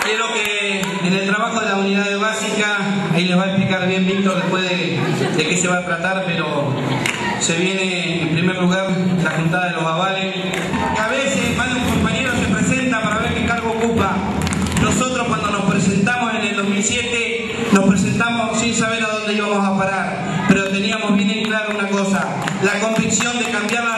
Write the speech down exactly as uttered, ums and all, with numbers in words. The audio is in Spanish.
Quiero que en el trabajo de la unidad básica, ahí les va a explicar bien Víctor después de, de qué se va a tratar, pero se viene en primer lugar la juntada de los avales. A veces más de un compañero se presenta para ver qué cargo ocupa. Nosotros cuando nos presentamos en el dos mil siete, nos presentamos sin saber a dónde íbamos a parar, pero teníamos bien en claro una cosa, la convicción de cambiar la